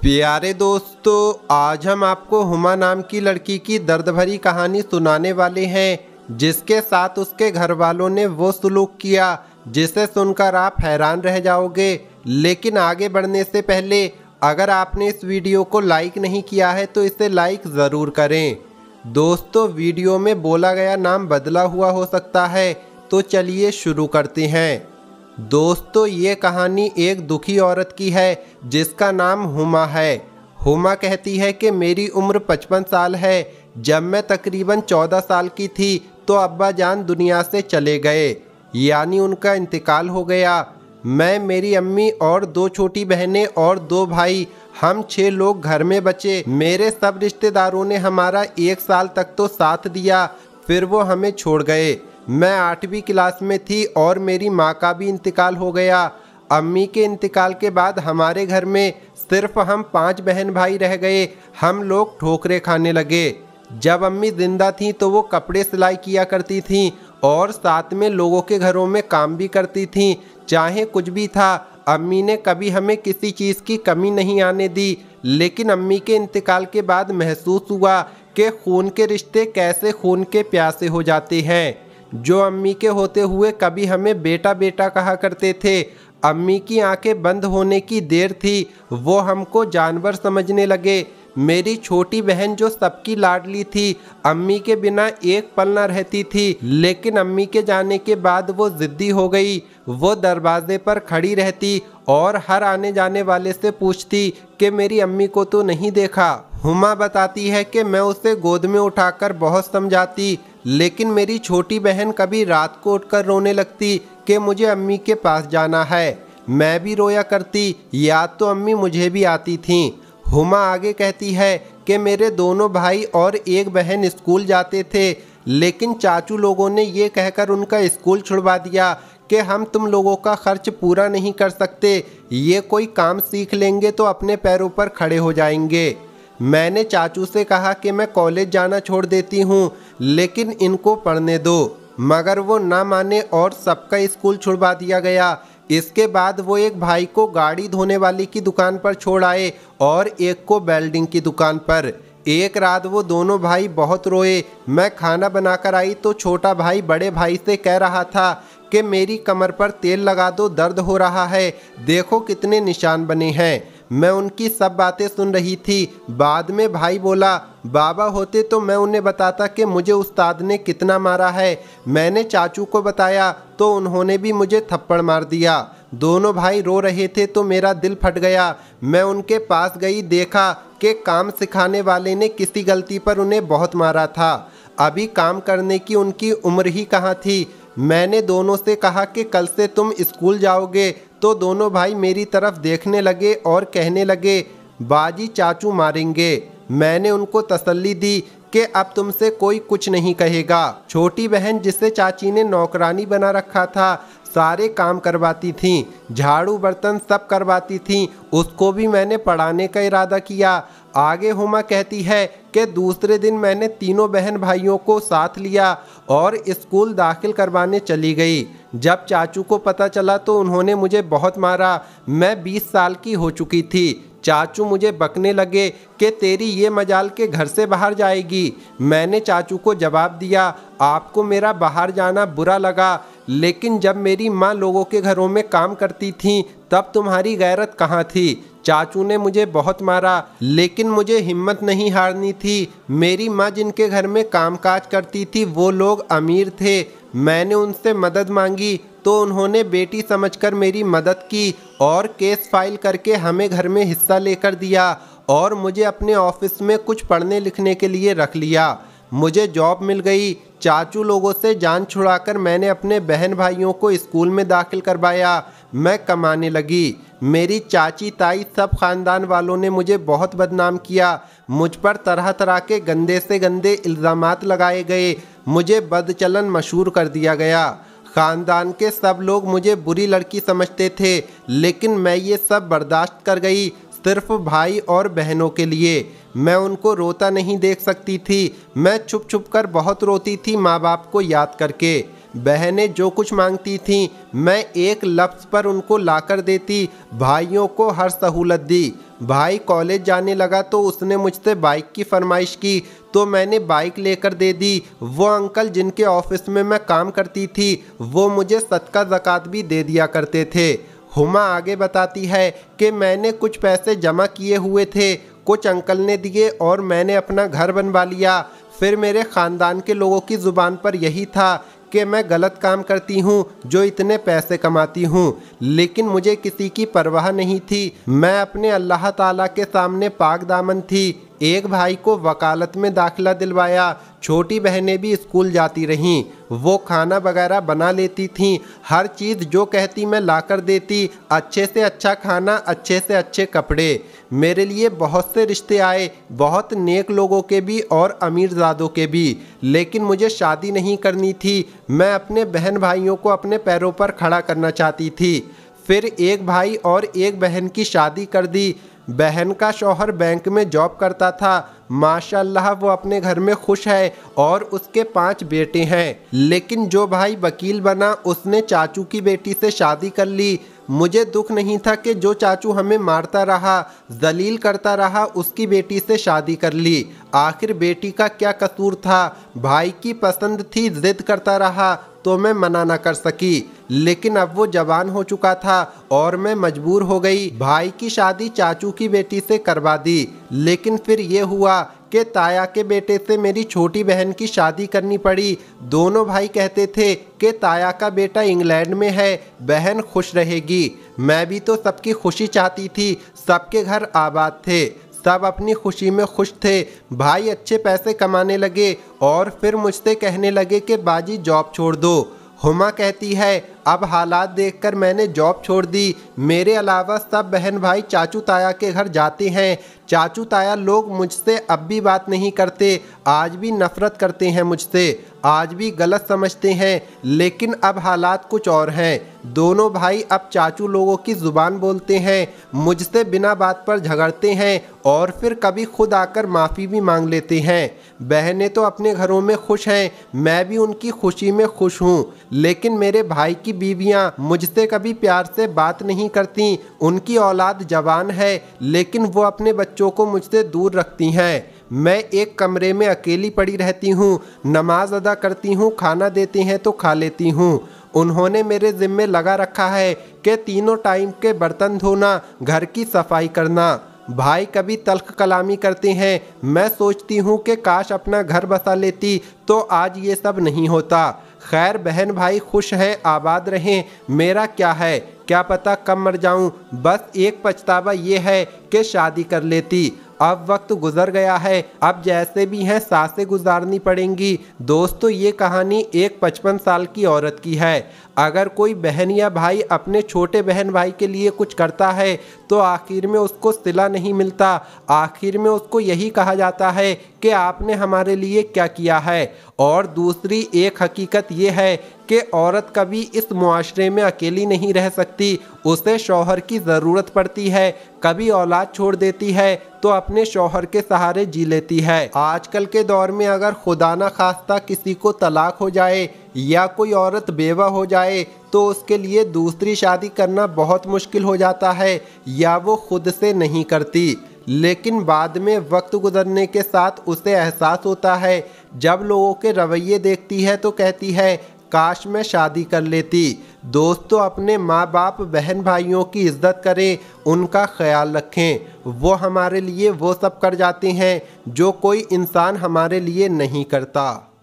प्यारे दोस्तों, आज हम आपको हुमा नाम की लड़की की दर्द भरी कहानी सुनाने वाले हैं, जिसके साथ उसके घर वालों ने वो सलूक किया जिसे सुनकर आप हैरान रह जाओगे। लेकिन आगे बढ़ने से पहले अगर आपने इस वीडियो को लाइक नहीं किया है तो इसे लाइक ज़रूर करें। दोस्तों, वीडियो में बोला गया नाम बदला हुआ हो सकता है, तो चलिए शुरू करते हैं। दोस्तों, ये कहानी एक दुखी औरत की है जिसका नाम हुमा है। हुमा कहती है कि मेरी उम्र 55 साल है। जब मैं तकरीबन 14 साल की थी तो अब्बा जान दुनिया से चले गए, यानी उनका इंतकाल हो गया। मैं, मेरी अम्मी और 2 छोटी बहनें और 2 भाई, हम 6 लोग घर में बचे। मेरे सब रिश्तेदारों ने हमारा 1 साल तक तो साथ दिया, फिर वो हमें छोड़ गए। मैं 8वीं क्लास में थी और मेरी माँ का भी इंतकाल हो गया। अम्मी के इंतकाल के बाद हमारे घर में सिर्फ हम 5 बहन भाई रह गए। हम लोग ठोकरें खाने लगे। जब अम्मी जिंदा थीं तो वो कपड़े सिलाई किया करती थीं और साथ में लोगों के घरों में काम भी करती थीं। चाहे कुछ भी था, अम्मी ने कभी हमें किसी चीज़ की कमी नहीं आने दी। लेकिन अम्मी के इंतकाल के बाद महसूस हुआ कि खून के रिश्ते कैसे खून के प्यासे हो जाते हैं। जो अम्मी के होते हुए कभी हमें बेटा बेटा कहा करते थे, अम्मी की आंखें बंद होने की देर थी वो हमको जानवर समझने लगे। मेरी छोटी बहन जो सबकी लाडली थी, अम्मी के बिना एक पल न रहती थी। लेकिन अम्मी के जाने के बाद वो जिद्दी हो गई। वो दरवाजे पर खड़ी रहती और हर आने जाने वाले से पूछती कि मेरी अम्मी को तो नहीं देखा। हुमा बताती है कि मैं उसे गोद में उठाकर बहुत समझाती, लेकिन मेरी छोटी बहन कभी रात को उठकर रोने लगती कि मुझे अम्मी के पास जाना है। मैं भी रोया करती, याद तो अम्मी मुझे भी आती थीं। हुमा आगे कहती है कि मेरे दोनों भाई और एक बहन स्कूल जाते थे, लेकिन चाचू लोगों ने ये कहकर उनका स्कूल छुड़वा दिया कि हम तुम लोगों का खर्च पूरा नहीं कर सकते, ये कोई काम सीख लेंगे तो अपने पैरों पर खड़े हो जाएंगे। मैंने चाचू से कहा कि मैं कॉलेज जाना छोड़ देती हूँ, लेकिन इनको पढ़ने दो, मगर वो ना माने और सबका स्कूल छुड़वा दिया गया। इसके बाद वो एक भाई को गाड़ी धोने वाली की दुकान पर छोड़ आए और एक को वेल्डिंग की दुकान पर। एक रात वो दोनों भाई बहुत रोए। मैं खाना बनाकर आई तो छोटा भाई बड़े भाई से कह रहा था कि मेरी कमर पर तेल लगा दो, दर्द हो रहा है, देखो कितने निशान बने हैं। मैं उनकी सब बातें सुन रही थी। बाद में भाई बोला, बाबा होते तो मैं उन्हें बताता कि मुझे उस्ताद ने कितना मारा है। मैंने चाचू को बताया तो उन्होंने भी मुझे थप्पड़ मार दिया। दोनों भाई रो रहे थे तो मेरा दिल फट गया। मैं उनके पास गई, देखा कि काम सिखाने वाले ने किसी गलती पर उन्हें बहुत मारा था। अभी काम करने की उनकी उम्र ही कहाँ थी। मैंने दोनों से कहा कि कल से तुम स्कूल जाओगे, तो दोनों भाई मेरी तरफ देखने लगे और कहने लगे, बाजी चाचू मारेंगे। मैंने उनको तसल्ली दी कि अब तुमसे कोई कुछ नहीं कहेगा। छोटी बहन, जिसे चाची ने नौकरानी बना रखा था, सारे काम करवाती थीं, झाड़ू बर्तन सब करवाती थीं। उसको भी मैंने पढ़ाने का इरादा किया। आगे हुमा कहती है कि दूसरे दिन मैंने तीनों बहन भाइयों को साथ लिया और स्कूल दाखिल करवाने चली गई। जब चाचू को पता चला तो उन्होंने मुझे बहुत मारा। मैं 20 साल की हो चुकी थी। चाचू मुझे बकने लगे कि तेरी ये मजाल के घर से बाहर जाएगी। मैंने चाचू को जवाब दिया, आपको मेरा बाहर जाना बुरा लगा, लेकिन जब मेरी माँ लोगों के घरों में काम करती थी तब तुम्हारी गैरत कहाँ थी। चाचू ने मुझे बहुत मारा, लेकिन मुझे हिम्मत नहीं हारनी थी। मेरी माँ जिनके घर में कामकाज करती थी वो लोग अमीर थे। मैंने उनसे मदद मांगी तो उन्होंने बेटी समझकर मेरी मदद की और केस फाइल करके हमें घर में हिस्सा लेकर दिया और मुझे अपने ऑफिस में कुछ पढ़ने लिखने के लिए रख लिया। मुझे जॉब मिल गई। चाचू लोगों से जान छुड़ाकर मैंने अपने बहन भाइयों को स्कूल में दाखिल करवाया। मैं कमाने लगी। मेरी चाची ताई सब खानदान वालों ने मुझे बहुत बदनाम किया। मुझ पर तरह तरह के गंदे से गंदे इल्ज़ामात लगाए गए। मुझे बदचलन मशहूर कर दिया गया। खानदान के सब लोग मुझे बुरी लड़की समझते थे, लेकिन मैं ये सब बर्दाश्त कर गई, सिर्फ भाई और बहनों के लिए। मैं उनको रोता नहीं देख सकती थी। मैं छुप छुप कर बहुत रोती थी माँ बाप को याद करके। बहनें जो कुछ मांगती थीं मैं एक लफ्ज़ पर उनको लाकर देती। भाइयों को हर सहूलत दी। भाई कॉलेज जाने लगा तो उसने मुझसे बाइक की फरमाइश की तो मैंने बाइक लेकर दे दी। वो अंकल जिनके ऑफिस में मैं काम करती थी वो मुझे सदका ज़कात भी दे दिया करते थे। हुमा आगे बताती है कि मैंने कुछ पैसे जमा किए हुए थे, कुछ अंकल ने दिए और मैंने अपना घर बनवा लिया। फिर मेरे ख़ानदान के लोगों की ज़ुबान पर यही था कि मैं गलत काम करती हूँ जो इतने पैसे कमाती हूँ, लेकिन मुझे किसी की परवाह नहीं थी। मैं अपने अल्लाह ताला के सामने पाक दामन थी। एक भाई को वकालत में दाखिला दिलवाया, छोटी बहनें भी स्कूल जाती रहीं। वो खाना वगैरह बना लेती थीं, हर चीज़ जो कहती मैं लाकर देती, अच्छे से अच्छा खाना, अच्छे से अच्छे कपड़े। मेरे लिए बहुत से रिश्ते आए, बहुत नेक लोगों के भी और अमीरजादों के भी, लेकिन मुझे शादी नहीं करनी थी। मैं अपने बहन भाइयों को अपने पैरों पर खड़ा करना चाहती थी। फिर एक भाई और एक बहन की शादी कर दी। बहन का शौहर बैंक में जॉब करता था, माशाल्लाह वो अपने घर में खुश है और उसके 5 बेटे हैं। लेकिन जो भाई वकील बना उसने चाचू की बेटी से शादी कर ली। मुझे दुख नहीं था कि जो चाचू हमें मारता रहा, जलील करता रहा, उसकी बेटी से शादी कर ली। आखिर बेटी का क्या कसूर था? भाई की पसंद थी, जिद करता रहा तो मैं मना न कर सकी। लेकिन अब वो जवान हो चुका था और मैं मजबूर हो गई। भाई की शादी चाचू की बेटी से करवा दी। लेकिन फिर ये हुआ कि ताया के बेटे से मेरी छोटी बहन की शादी करनी पड़ी। दोनों भाई कहते थे कि ताया का बेटा इंग्लैंड में है, बहन खुश रहेगी। मैं भी तो सबकी खुशी चाहती थी, सबके घर आबाद थे, सब अपनी खुशी में खुश थे। भाई अच्छे पैसे कमाने लगे और फिर मुझसे कहने लगे कि बाजी जॉब छोड़ दो। हुमा कहती है अब हालात देखकर मैंने जॉब छोड़ दी। मेरे अलावा सब बहन भाई चाचू ताया के घर जाते हैं। चाचू ताया लोग मुझसे अब भी बात नहीं करते, आज भी नफरत करते हैं मुझसे, आज भी गलत समझते हैं। लेकिन अब हालात कुछ और हैं। दोनों भाई अब चाचू लोगों की ज़ुबान बोलते हैं, मुझसे बिना बात पर झगड़ते हैं और फिर कभी खुद आकर माफ़ी भी मांग लेते हैं। बहनें तो अपने घरों में खुश हैं, मैं भी उनकी खुशी में खुश हूँ। लेकिन मेरे भाई की बीवियां मुझसे कभी प्यार से बात नहीं करती। उनकी औलाद जवान है लेकिन वो अपने बच्चों को मुझसे दूर रखती हैं। मैं एक कमरे में अकेली पड़ी रहती हूँ, नमाज अदा करती हूँ, खाना देते हैं तो खा लेती हूँ। उन्होंने मेरे ज़िम्मे लगा रखा है कि तीनों टाइम के बर्तन धोना, घर की सफाई करना। भाई कभी तल्ख कलामी करते हैं, मैं सोचती हूँ कि काश अपना घर बसा लेती तो आज ये सब नहीं होता। खैर बहन भाई खुश हैं, आबाद रहें, मेरा क्या है, क्या पता कब मर जाऊं। बस एक पछतावा ये है कि शादी कर लेती। अब वक्त गुजर गया है, अब जैसे भी हैं सांसें गुजारनी पड़ेंगी। दोस्तों ये कहानी एक 55 साल की औरत की है। अगर कोई बहन या भाई अपने छोटे बहन भाई के लिए कुछ करता है तो आखिर में उसको सिला नहीं मिलता, आखिर में उसको यही कहा जाता है कि आपने हमारे लिए क्या किया है। और दूसरी एक हकीकत ये है कि औरत कभी इस मुआशरे में अकेली नहीं रह सकती, उसे शौहर की ज़रूरत पड़ती है। कभी औलाद छोड़ देती है तो अपने शौहर के सहारे जी लेती है। आजकल के दौर में अगर खुदा न खास्ता किसी को तलाक हो जाए या कोई औरत बेवा हो जाए तो उसके लिए दूसरी शादी करना बहुत मुश्किल हो जाता है या वो खुद से नहीं करती। लेकिन बाद में वक्त गुजरने के साथ उसे एहसास होता है, जब लोगों के रवैये देखती है तो कहती है काश मैं शादी कर लेती। दोस्तों अपने माँ बाप बहन भाइयों की इज्जत करें, उनका ख्याल रखें। वो हमारे लिए वो सब कर जाते हैं जो कोई इंसान हमारे लिए नहीं करता।